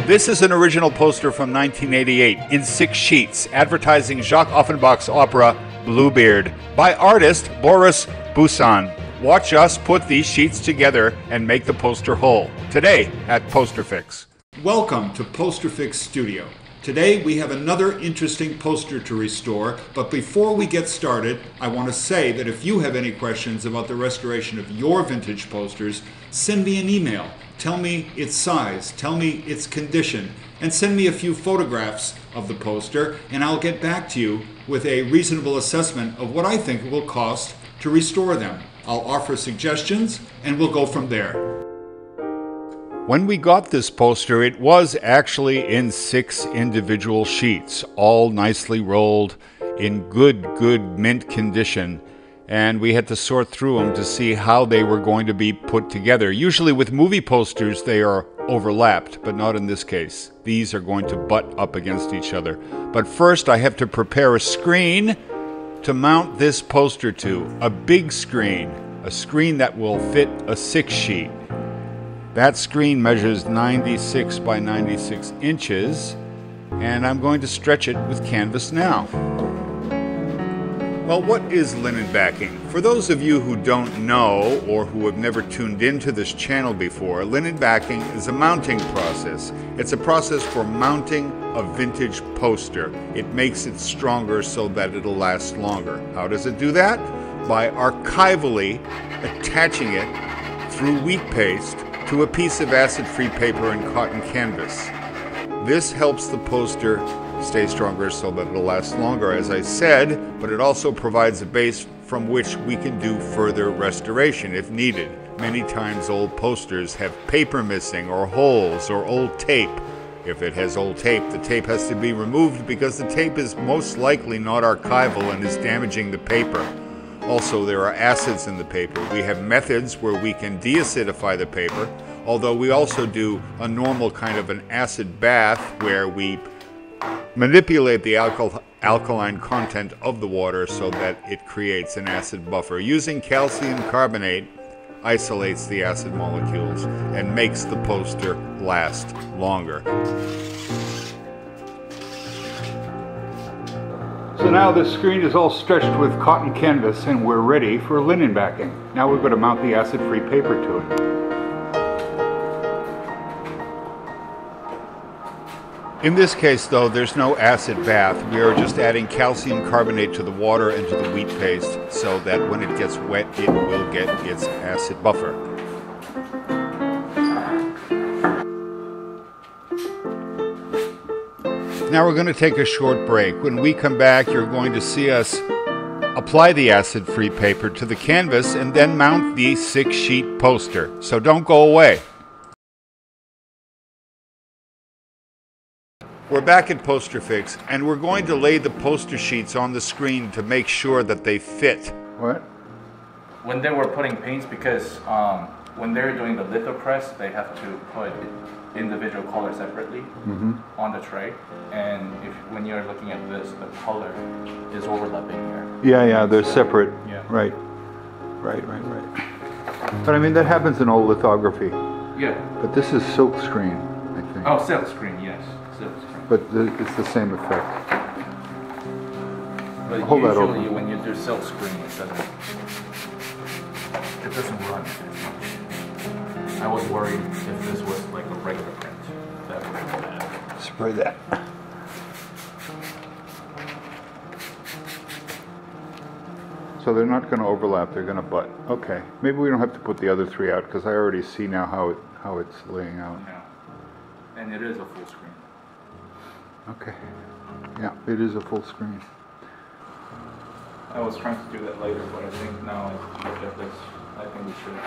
This is an original poster from 1988 in 6 sheets advertising Jaques Offenbach's opera Bluebeard by artist Boris Bucan. Watch us put these sheets together and make the poster whole today at PosterFix. Welcome to PosterFix Studio. Today we have another interesting poster to restore, but before we get started, I want to say that if you have any questions about the restoration of your vintage posters, send me an email. Tell me its size, tell me its condition, and send me a few photographs of the poster, and I'll get back to you with a reasonable assessment of what I think it will cost to restore them. I'll offer suggestions, and we'll go from there. When we got this poster, it was actually in 6 individual sheets, all nicely rolled in good mint condition. And we had to sort through them to see how they were going to be put together. Usually with movie posters, they are overlapped, but not in this case. These are going to butt up against each other. But first, I have to prepare a screen to mount this poster to. A big screen, a screen that will fit a 6 sheet. That screen measures 96 by 96 inches, and I'm going to stretch it with canvas now. Well, what is linen backing? For those of you who don't know or who have never tuned into this channel before, linen backing is a mounting process. It's a process for mounting a vintage poster. It makes it stronger so that it'll last longer. How does it do that? By archivally attaching it through wheat paste to a piece of acid-free paper and cotton canvas. This helps the poster stay stronger so that it'll last longer, as I said, but it also provides a base from which we can do further restoration if needed. Many times old posters have paper missing or holes or old tape. If it has old tape, the tape has to be removed because the tape is most likely not archival and is damaging the paper. Also, there are acids in the paper. We have methods where we can deacidify the paper, although we also do a normal kind of an acid bath where we manipulate the alkaline content of the water so that it creates an acid buffer. Using calcium carbonate isolates the acid molecules and makes the poster last longer. So now this screen is all stretched with cotton canvas and we're ready for linen backing. Now we're going to mount the acid-free paper to it. In this case though, there's no acid bath. We are just adding calcium carbonate to the water and to the wheat paste so that when it gets wet, it will get its acid buffer. Now we're going to take a short break. When we come back, you're going to see us apply the acid-free paper to the canvas and then mount the 6-sheet poster. So don't go away. We're back at PosterFix, and we're going to lay the poster sheets on the screen to make sure that they fit. What? When they were putting paints, because when they're doing the litho press, they have to put individual colors separately on the tray, and when you're looking at this, the color is overlapping here. Yeah, they're separate. Yeah. Right. But I mean, that happens in all lithography. Yeah. But this is silk screen, I think. Oh, silk screen, yes. Silk screen. But it's the same effect. But Hold that usually open. when you do silk screen, it doesn't run as much. I was worried if this was like a regular print, that would be bad. Spray that. So they're not going to overlap, they're going to butt. Okay, maybe we don't have to put the other 3 out because I already see now how it's laying out. Yeah. And it is a full screen. Okay. Yeah, it is a full screen. I was trying to do that later, but I think now I look at this, I think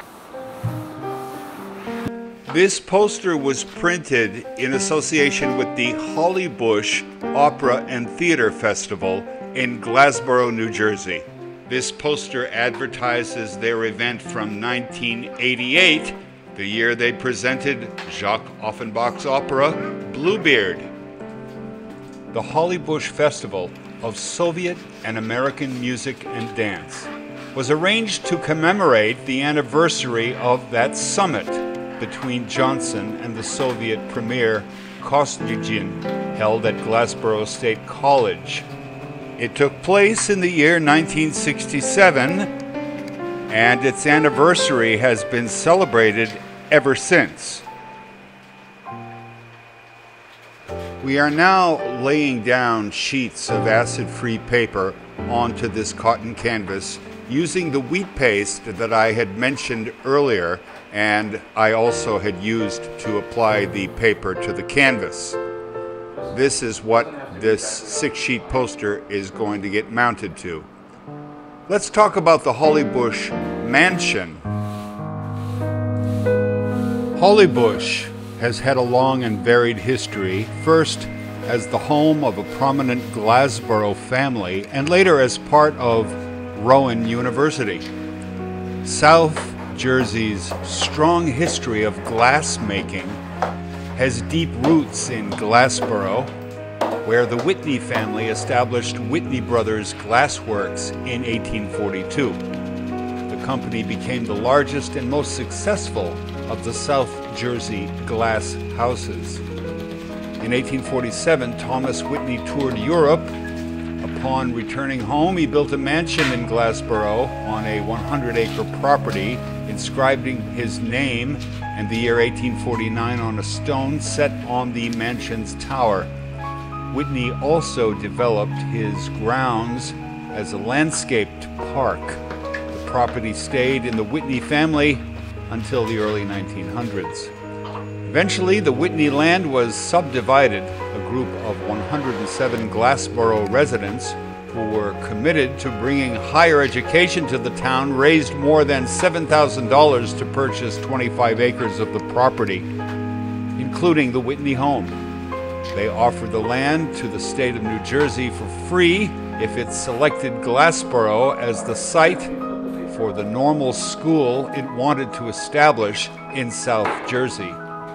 we should. This poster was printed in association with the Hollybush Opera and Theater Festival in Glassboro, New Jersey. This poster advertises their event from 1988, the year they presented Jaques Offenbach's opera Bluebeard. The Hollybush Festival of Soviet and American Music and Dance was arranged to commemorate the anniversary of that summit. between Johnson and the Soviet Premier Kosygin, held at Glassboro State College. It took place in the year 1967, and its anniversary has been celebrated ever since. We are now laying down sheets of acid-free paper onto this cotton canvas using the wheat paste that I had mentioned earlier, and I also had used to apply the paper to the canvas. This is what this 6-sheet poster is going to get mounted to. Let's talk about the Hollybush Mansion. Hollybush has had a long and varied history, first as the home of a prominent Glassboro family, and later as part of Rowan University. South Jersey's strong history of glass making has deep roots in Glassboro, where the Whitney family established Whitney Brothers Glass Works in 1842. The company became the largest and most successful of the South Jersey glass houses. In 1847, Thomas Whitney toured Europe. Upon returning home, he built a mansion in Glassboro on a 100-acre property, inscribing his name and the year 1849 on a stone set on the mansion's tower. Whitney also developed his grounds as a landscaped park. The property stayed in the Whitney family until the early 1900s. Eventually, the Whitney land was subdivided. A group of 107 Glassboro residents who were committed to bringing higher education to the town raised more than $7,000 to purchase 25 acres of the property, including the Whitney home. They offered the land to the state of New Jersey for free if it selected Glassboro as the site for the normal school it wanted to establish in South Jersey.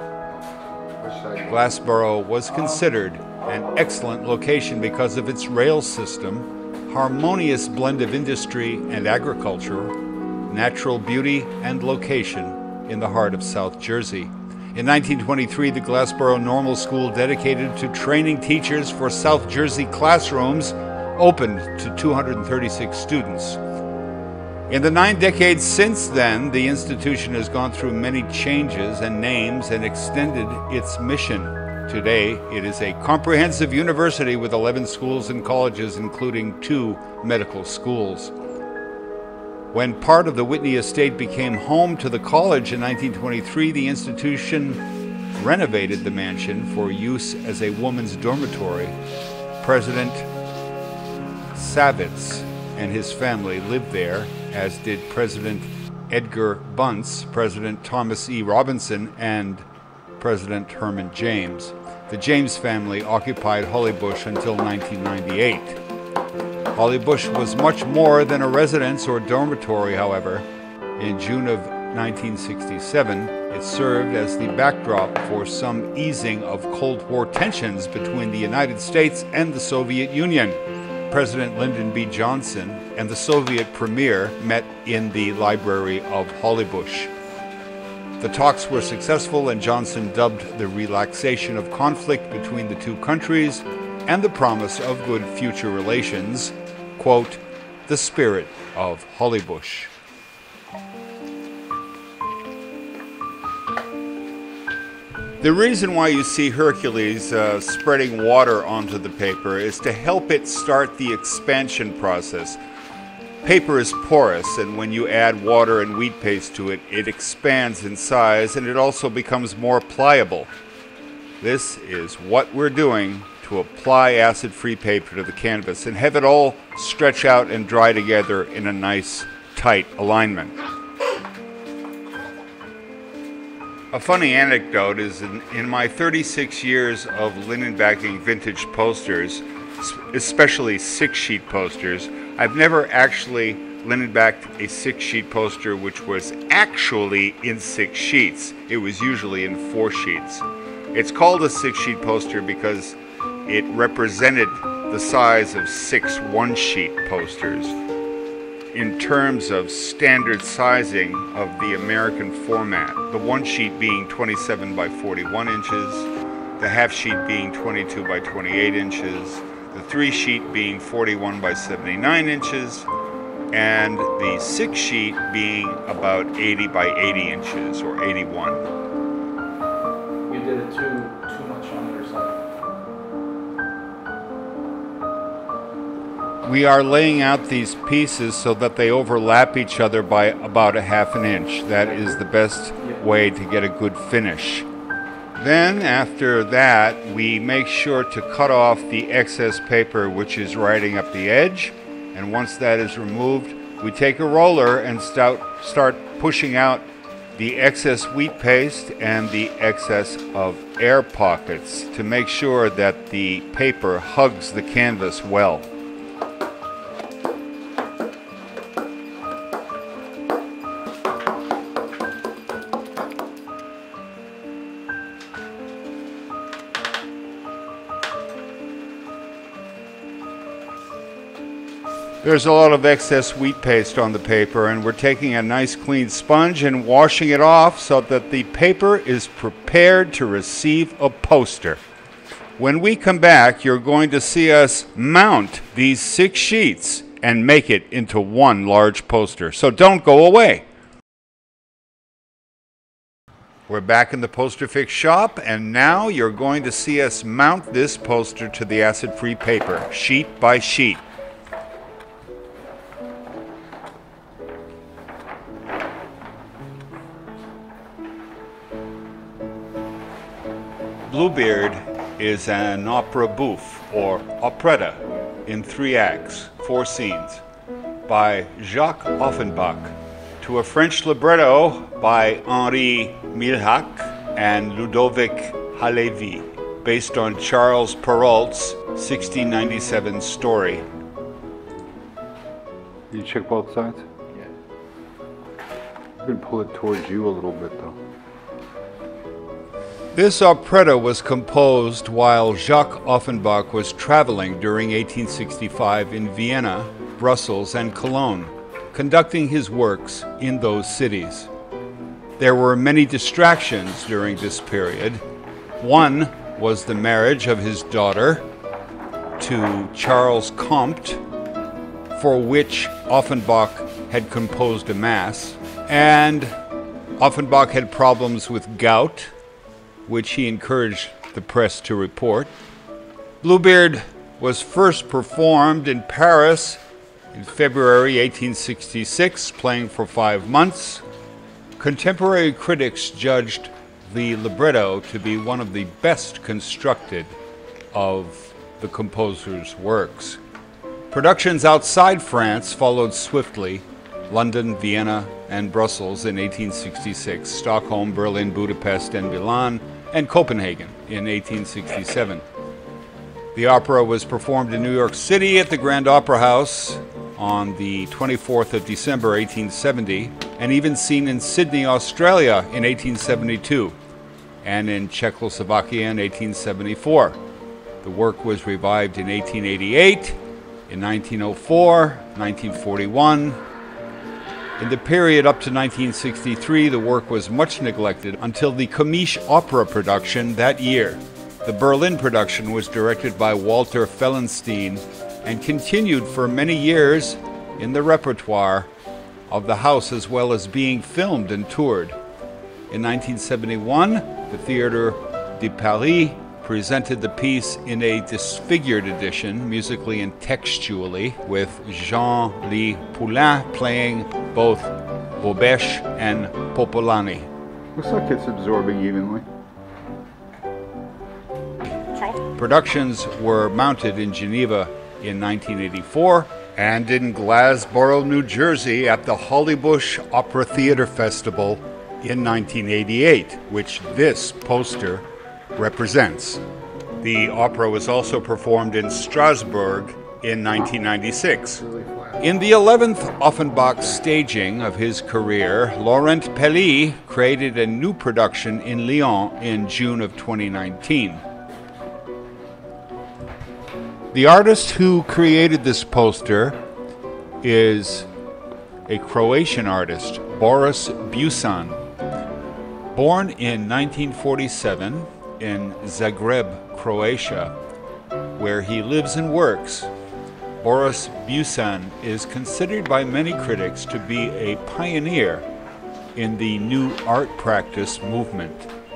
Glassboro was considered an excellent location because of its rail system, harmonious blend of industry and agriculture, natural beauty, and location in the heart of South Jersey. In 1923, the Glassboro Normal School, dedicated to training teachers for South Jersey classrooms, opened to 236 students. In the 9 decades since then, the institution has gone through many changes and names and extended its mission. Today, it is a comprehensive university with 11 schools and colleges, including 2 medical schools. When part of the Whitney estate became home to the college in 1923, the institution renovated the mansion for use as a woman's dormitory. President Savitz and his family lived there, as did President Edgar Bunce, President Thomas E. Robinson, and President Herman James. The James family occupied Hollybush until 1998. Hollybush was much more than a residence or dormitory, however. In June of 1967, it served as the backdrop for some easing of Cold War tensions between the United States and the Soviet Union. President Lyndon B. Johnson and the Soviet Premier met in the library of Hollybush. The talks were successful, and Johnson dubbed the relaxation of conflict between the two countries and the promise of good future relations, quote, the spirit of Hollybush. The reason why you see Hercules spreading water onto the paper is to help it start the expansion process. Paper is porous, and when you add water and wheat paste to it, it expands in size and it also becomes more pliable. This is what we're doing to apply acid-free paper to the canvas and have it all stretch out and dry together in a nice, tight alignment. A funny anecdote is in my 36 years of linen backing vintage posters, especially 6-sheet posters, I've never actually linen backed a 6-sheet poster which was actually in 6 sheets. It was usually in 4 sheets. It's called a 6-sheet poster because it represented the size of 6 1-sheet posters. in terms of standard sizing of the American format. The one sheet being 27 by 41 inches, the half sheet being 22 by 28 inches, the 3 sheet being 41 by 79 inches, and the 6 sheet being about 80 by 80 inches, or 81. You did it too much on your side. We are laying out these pieces so that they overlap each other by about a half an inch. That is the best way to get a good finish. Then after that, we make sure to cut off the excess paper which is riding up the edge. And once that is removed, we take a roller and start pushing out the excess wheat paste and the excess of air pockets to make sure that the paper hugs the canvas well. There's a lot of excess wheat paste on the paper, and we're taking a nice clean sponge and washing it off so that the paper is prepared to receive a poster. When we come back, you're going to see us mount these 6 sheets and make it into one large poster. So don't go away. We're back in the Poster Fix shop, and now you're going to see us mount this poster to the acid-free paper, sheet by sheet. Bluebeard is an opera bouffe, or operetta, in 3 acts, 4 scenes, by Jaques Offenbach, to a French libretto by Henri Milhac and Ludovic Halévy, based on Charles Perrault's 1697 story. You check both sides? Yeah. You can pull it towards you a little bit though. This operetta was composed while Jaques Offenbach was traveling during 1865 in Vienna, Brussels, and Cologne, conducting his works in those cities. There were many distractions during this period. One was the marriage of his daughter to Charles Comte, for which Offenbach had composed a mass, and Offenbach had problems with gout, which he encouraged the press to report. Bluebeard was first performed in Paris in February 1866, playing for 5 months. Contemporary critics judged the libretto to be one of the best constructed of the composer's works. Productions outside France followed swiftly: London, Vienna, and Brussels in 1866, Stockholm, Berlin, Budapest, and Milan, and Copenhagen in 1867. The opera was performed in New York City at the Grand Opera House on the 24th of December 1870, and even seen in Sydney, Australia in 1872, and in Czechoslovakia in 1874. The work was revived in 1888, in 1904, 1941. In the period up to 1963, the work was much neglected until the Comiche opera production that year. The Berlin production was directed by Walter Fellenstein and continued for many years in the repertoire of the house, as well as being filmed and toured. In 1971, the Théâtre de Paris presented the piece in a disfigured edition, musically and textually, with Jean-Louis Poulain playing both Bobèche and Popolani. Looks like it's absorbing evenly. Productions were mounted in Geneva in 1984 and in Glassboro, New Jersey at the Hollybush Opera Theater Festival in 1988, which this poster represents. The opera was also performed in Strasbourg in 1996. In the 11th Offenbach staging of his career, Laurent Pelly created a new production in Lyon in June of 2019. The artist who created this poster is a Croatian artist, Boris Bucan. Born in 1947 in Zagreb, Croatia, where he lives and works, Boris Bucan is considered by many critics to be a pioneer in the new art practice movement.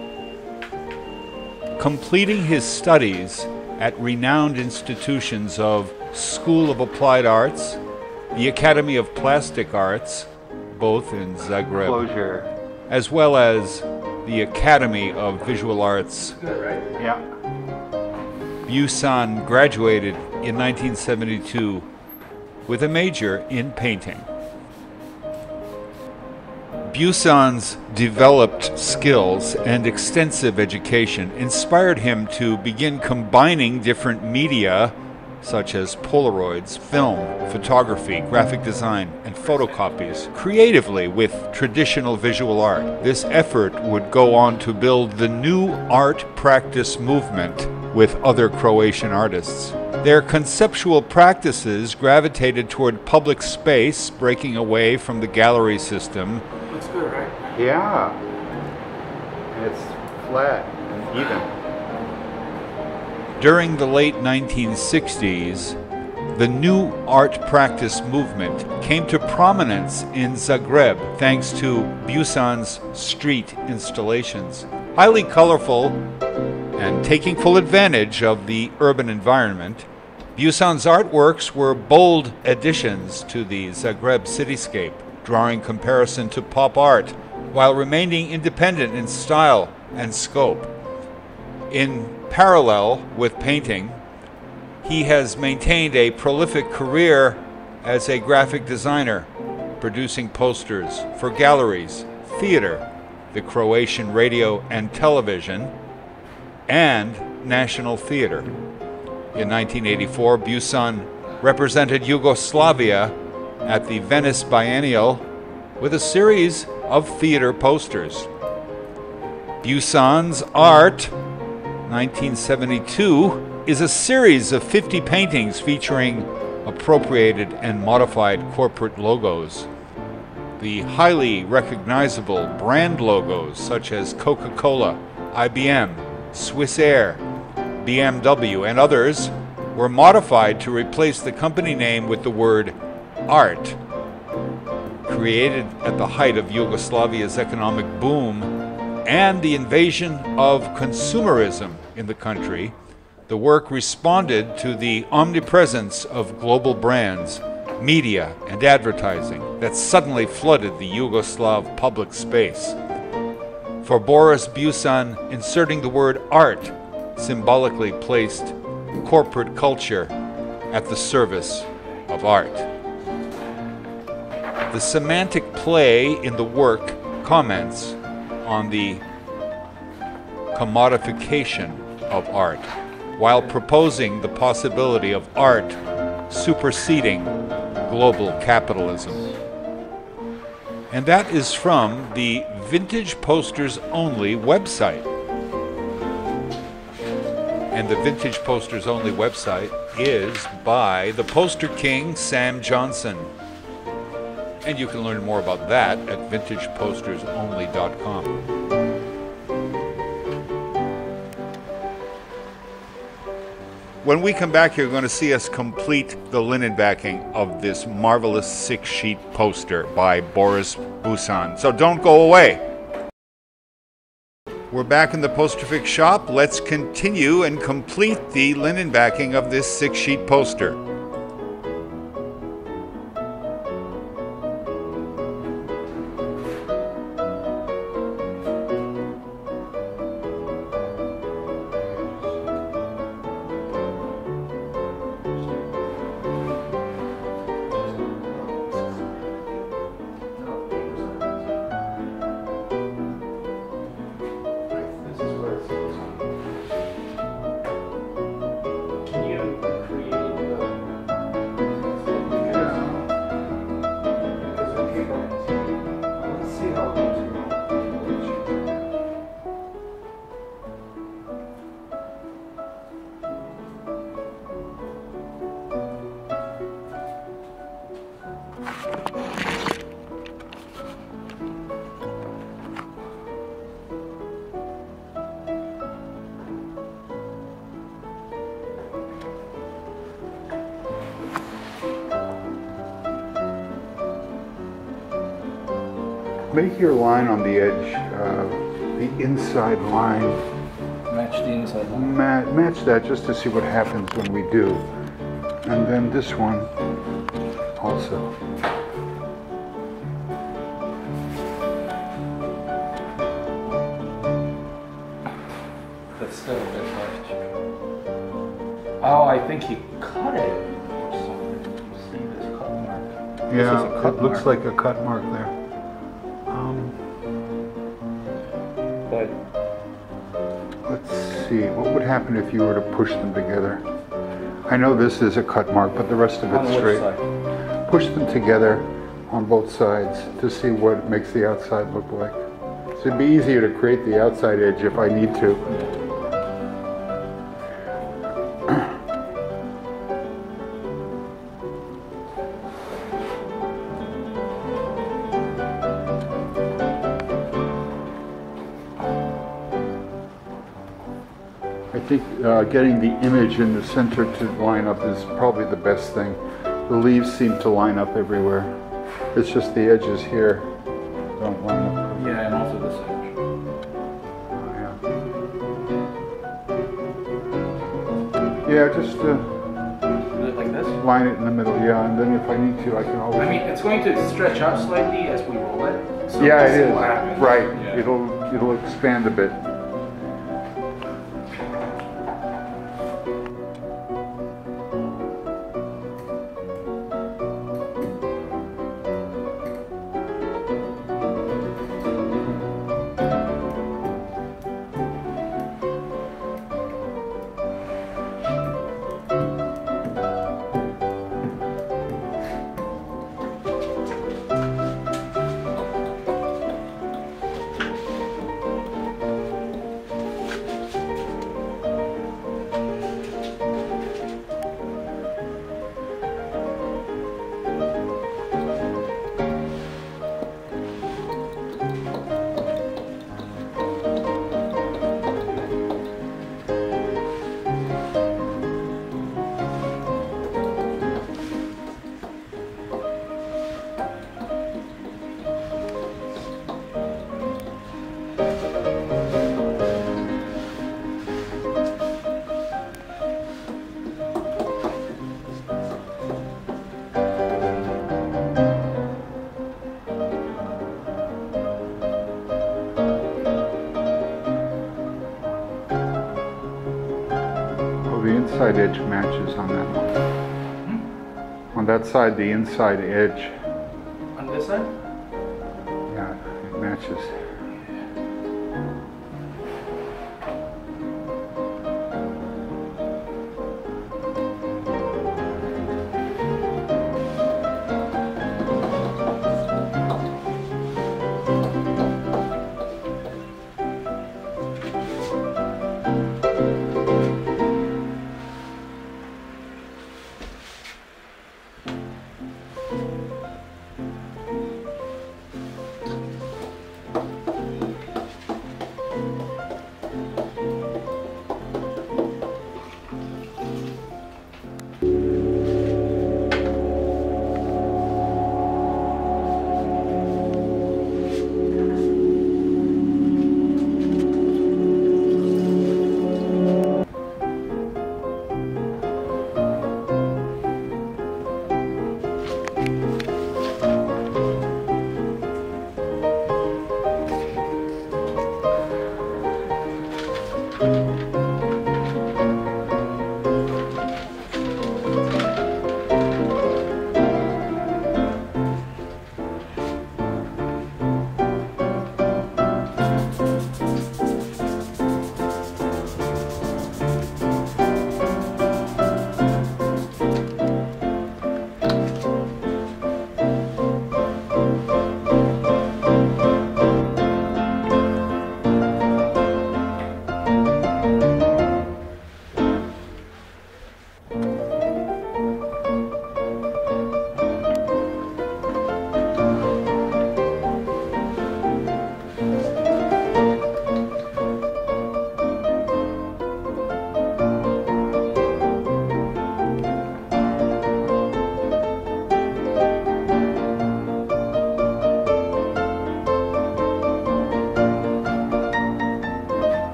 Completing his studies at renowned institutions of School of Applied Arts, the Academy of Plastic Arts, both in Zagreb, as well as the Academy of Visual Arts. Good, right? Yeah. Bucan graduated in 1972 with a major in painting. Bucan's developed skills and extensive education inspired him to begin combining different media such as Polaroids, film, photography, graphic design, and photocopies creatively with traditional visual art. This effort would go on to build the new art practice movement with other Croatian artists. Their conceptual practices gravitated toward public space, breaking away from the gallery system. Looks good, right? Yeah. And it's flat and even. During the late 1960s, the new art practice movement came to prominence in Zagreb thanks to Bucan's street installations. Highly colorful and taking full advantage of the urban environment, Bucan's artworks were bold additions to the Zagreb cityscape, drawing comparison to pop art while remaining independent in style and scope. In parallel with painting, he has maintained a prolific career as a graphic designer, producing posters for galleries, theater, the Croatian radio and television, and National Theater. In 1984, Bucan represented Yugoslavia at the Venice Biennial with a series of theater posters. Bucan's art, 1972, is a series of 50 paintings featuring appropriated and modified corporate logos. The highly recognizable brand logos such as Coca-Cola, IBM, Swiss Air, BMW, and others were modified to replace the company name with the word art. Created at the height of Yugoslavia's economic boom and the invasion of consumerism in the country, the work responded to the omnipresence of global brands, media, and advertising that suddenly flooded the Yugoslav public space. For Boris Bucan, inserting the word art symbolically placed corporate culture at the service of art. The semantic play in the work comments on the commodification of art, while proposing the possibility of art superseding global capitalism. And that is from the Vintage Posters Only website. And the Vintage Posters Only website is by the poster king, Sam Johnson. And you can learn more about that at vintagepostersonly.com. When we come back, you're going to see us complete the linen backing of this marvelous 6-sheet poster by Boris Bucan. So don't go away. We're back in the Posterfix shop. Let's continue and complete the linen backing of this 6-sheet poster. Can you create the make your line on the edge, the inside line. Match the inside line. Match that just to see what happens when we do. And then this one also. That's still a bit large. Oh, I think he cut it or something. You see this cut mark? This is a Yeah, cut it looks mark. like a cut mark there. But Let's see, what would happen if you were to push them together? I know this is a cut mark, but the rest of on it's which straight. side? Push them together on both sides to see what it makes the outside look like. So it'd be easier to create the outside edge if I need to. I think getting the image in the center to line up is probably the best thing. The leaves seem to line up everywhere. It's just the edges here don't line up. Yeah, and also this edge. Oh, yeah, just Is it like this? line it in the middle, yeah, and then if I need to, I can always... I mean, it's going to stretch out slightly as we roll it. So yeah, we'll it see is. what happens. Right, Yeah. it'll expand a bit. The inside edge matches on that one. On that side, the inside edge, On this side? yeah, it matches.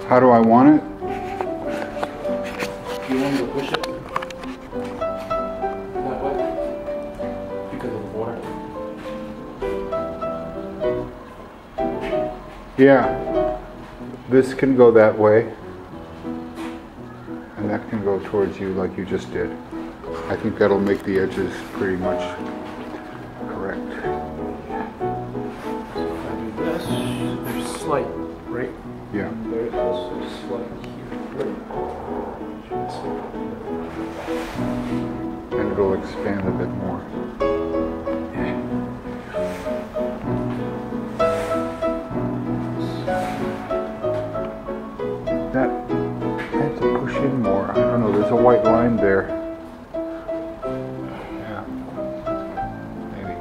How do I want it? Do you want me to push it that way? Because of the water? Yeah. This can go that way. And that can go towards you like you just did. I think that'll make the edges pretty much correct. If I do this, there's slight, right? Yeah. There's also slight here. And it'll expand a bit more. That I have to push in more. I don't know, there's a white line there. Yeah. Maybe.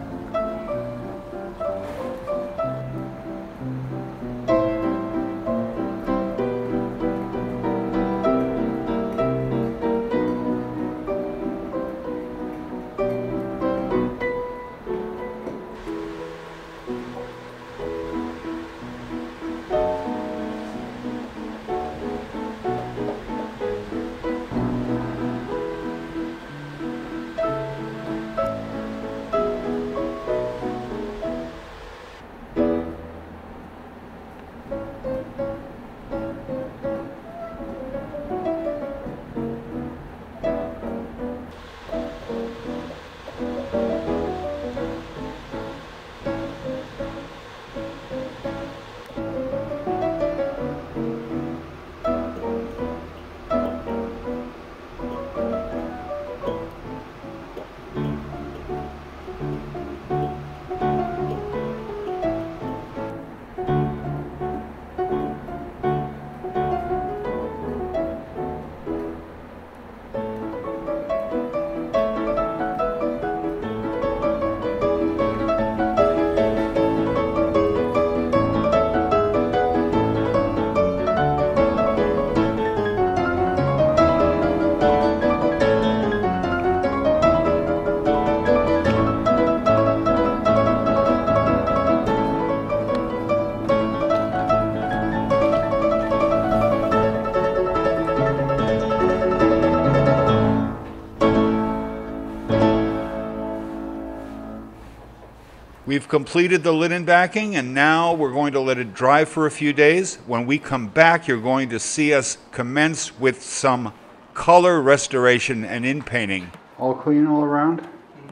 We've completed the linen backing, and now we're going to let it dry for a few days. When we come back, you're going to see us commence with some color restoration and in-painting. All clean all around?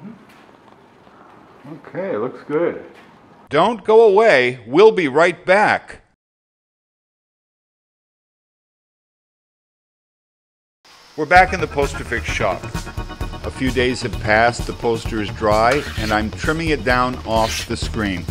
Okay, looks good. Don't go away. We'll be right back. We're back in the Poster Fix shop. A few days have passed, the poster is dry, and I'm trimming it down off the screen.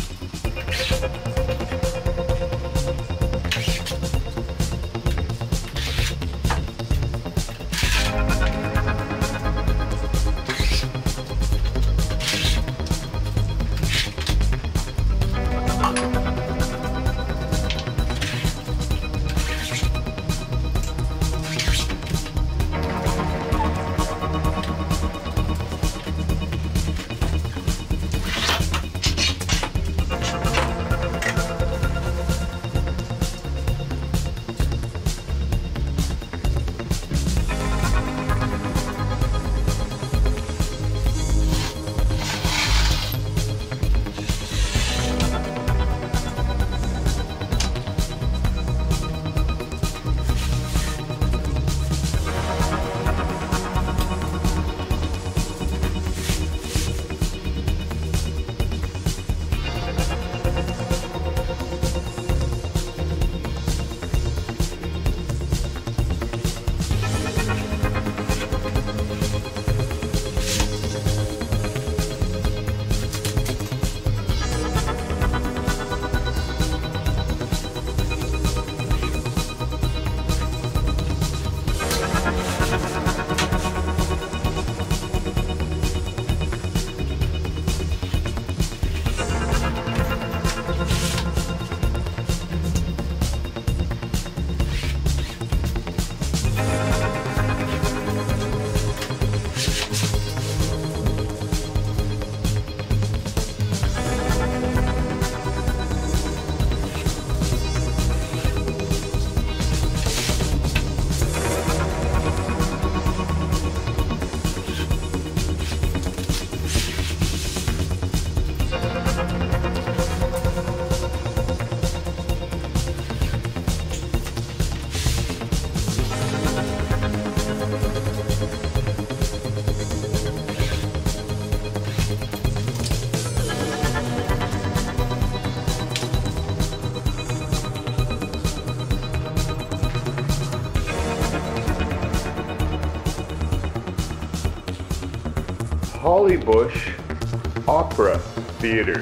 Hollybush Opera Theater,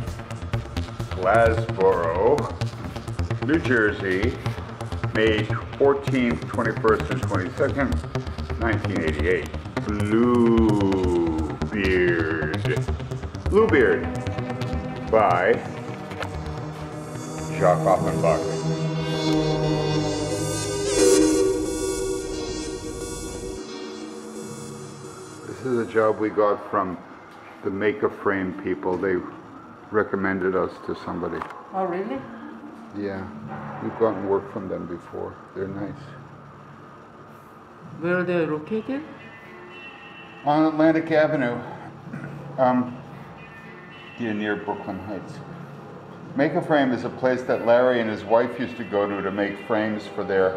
Glassboro, New Jersey, May 14th, 21st, and 22nd, 1988. Bluebeard by Jaques Offenbach. This is a job we got from the Make-A-Frame people. They recommended us to somebody. Oh, really? Yeah, we've gotten work from them before. They're nice. Where are they located? On Atlantic Avenue, near Brooklyn Heights. Make-A-Frame is a place that Larry and his wife used to go to make frames for their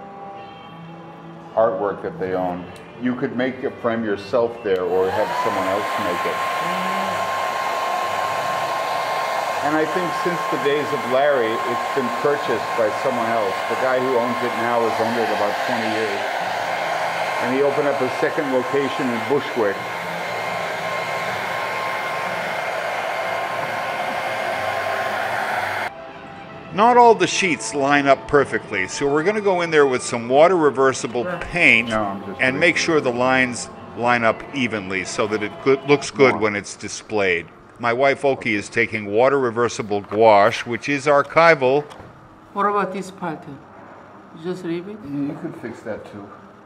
artwork that they own. You could make a frame yourself there or have someone else make it. And I think since the days of Larry, it's been purchased by someone else. The guy who owns it now has owned it about 20 years. And he opened up a second location in Bushwick. Not all the sheets line up perfectly, so we're going to go in there with some water reversible paint and make sure the lines line up evenly so that it looks good when it's displayed. My wife Oki is taking water reversible gouache, which is archival. What about this pattern? You just leave it? Yeah, you could fix that too.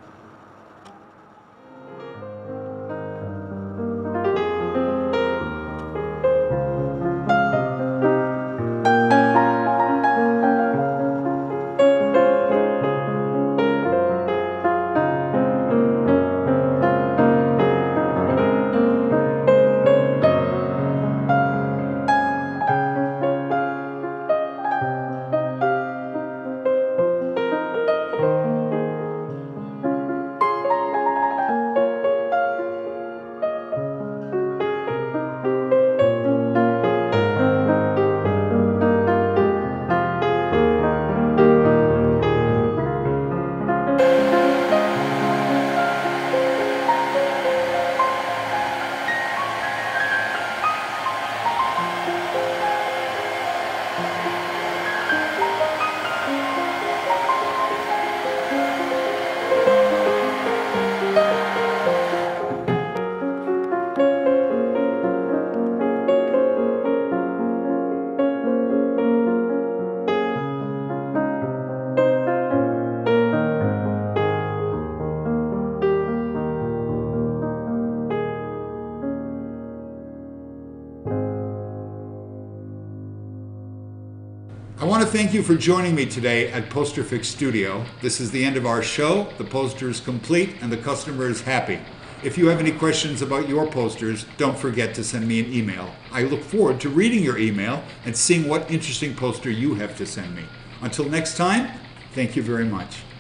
I want to thank you for joining me today at PosterFix Studio. This is the end of our show. The poster is complete and the customer is happy. If you have any questions about your posters, don't forget to send me an email. I look forward to reading your email and seeing what interesting poster you have to send me. Until next time, thank you very much.